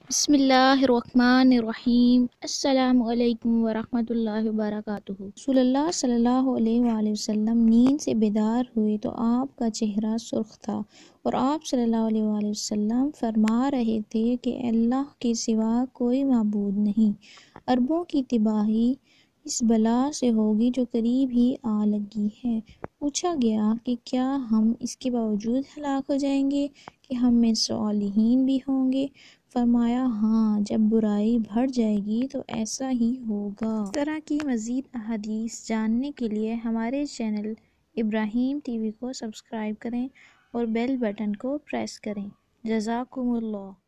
बिस्मिल्लाहिर्रहमानिर्रहीम। अस्सलामु अलैकुम वरहमतुल्लाहि वबरकातुहू। रसूलुल्लाह सल्लल्लाहु अलैहि वसल्लम नींद से बेदार हुए तो आपका चेहरा सुर्ख था और आप सल्लल्लाहु अलैहि वसल्लम फरमा रहे थे कि अल्लाह के सिवा कोई माबूद नहीं। अरबों की तबाही इस बला से होगी जो करीब ही आ लगी है। पूछा गया कि क्या हम इसके बावजूद हलाक हो जाएंगे कि हम में सालिहीन भी होंगे? फरमाया, हाँ, जब बुराई बढ़ जाएगी तो ऐसा ही होगा। इस तरह की मज़ीद हदीस जानने के लिए हमारे चैनल इब्राहिम टीवी को सब्सक्राइब करें और बेल बटन को प्रेस करें। जज़ाकुमुल्लाह।